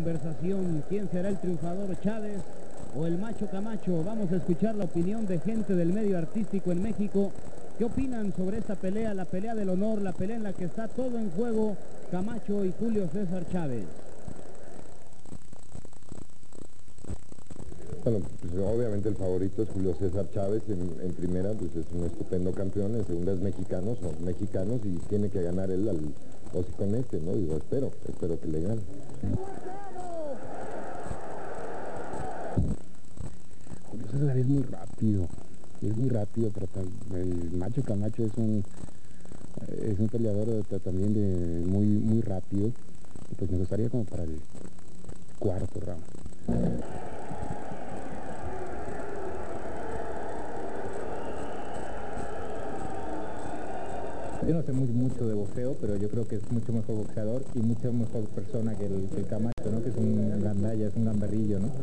conversación. ¿Quién será el triunfador, Chávez o el Macho Camacho? Vamos a escuchar la opinión de gente del medio artístico en México. ¿Qué opinan sobre esta pelea, la pelea del honor, la pelea en la que está todo en juego, Camacho y Julio César Chávez? Bueno, pues obviamente el favorito es Julio César Chávez. En primera, pues es un estupendo campeón. En segunda es mexicano, son mexicanos y tiene que ganar él o si con este, ¿no? Digo, espero que le gane. Julio César es muy rápido, pero el Macho Camacho es un peleador también muy rápido. Pues me gustaría como para el cuarto round. Yo no sé mucho de boxeo, pero yo creo que es mucho mejor boxeador y mucho mejor persona que el Camacho, ¿no? Que es un gandalla, es un gamberrillo, ¿no?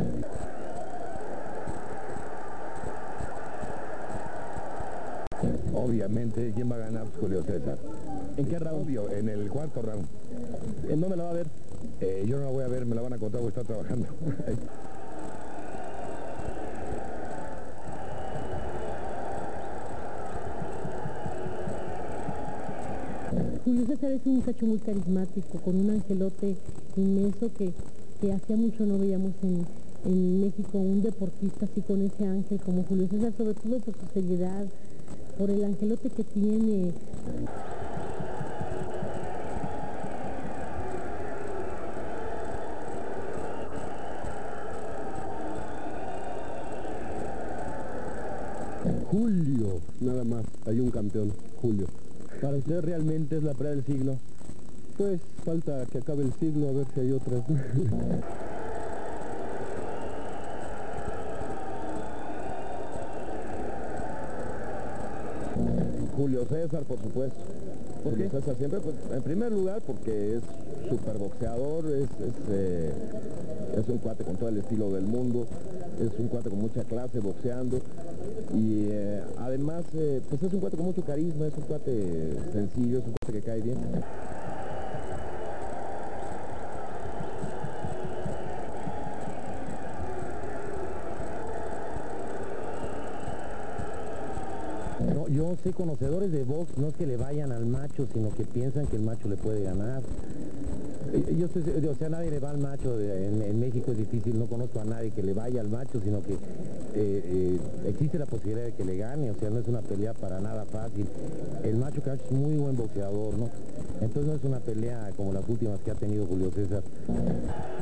Obviamente, ¿quién va a ganar? Julio César. ¿En qué round? Obvio, en el cuarto round. ¿En dónde la va a ver? Yo no la voy a ver, me la van a contar porque está trabajando. Julio César es un muchacho muy carismático, con un angelote inmenso que hacía mucho no veíamos en México, un deportista así con ese ángel como Julio César, sobre todo por su seriedad, por el angelote que tiene. Julio, nada más, hay un campeón, Julio. ¿Para usted realmente es la pelea del siglo? Pues falta que acabe el siglo, a ver si hay otras. Julio César, por supuesto. ¿Por qué? Julio César siempre, pues, en primer lugar, porque es súper boxeador, es un cuate con todo el estilo del mundo, es un cuate con mucha clase boxeando y además, pues es un cuate con mucho carisma, es un cuate sencillo, es un cuate que cae bien. No, yo sé, conocedores de box, no es que le vayan al Macho, sino que piensan que el Macho le puede ganar. Yo sé, o sea, nadie le va al Macho, en México es difícil, no conozco a nadie que le vaya al Macho, sino que existe la posibilidad de que le gane, o sea, no es una pelea para nada fácil. El Macho Camacho es muy buen boxeador, ¿no? Entonces no es una pelea como las últimas que ha tenido Julio César.